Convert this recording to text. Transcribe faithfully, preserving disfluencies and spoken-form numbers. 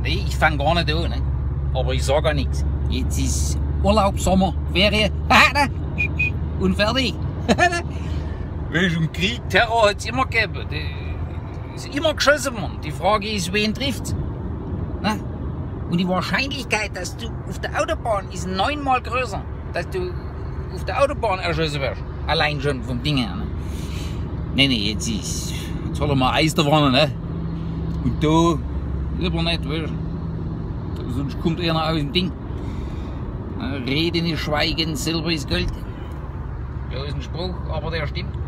Nee, ich fange gar nicht an, ne? Aber ich sage auch nichts. Jetzt ist Urlaub, Sommer, Ferien und fertig. Weißt du, im Krieg, Terror hat es immer gegeben. Es ist immer geschossen worden. Die Frage ist, wen trifft's? Ne? Und die Wahrscheinlichkeit, dass du auf der Autobahn ist neunmal größer, dass du auf der Autobahn erschossen wirst. Allein schon vom Ding her. Ne? Nee, nee, jetzt ist. Jetzt holen wir Eis da vorne, ne? Und da lieber nicht, weißt du? Sonst kommt einer aus dem Ding. Reden ist Schweigen, Silber ist Gold. Ja, ist ein Spruch, aber der stimmt.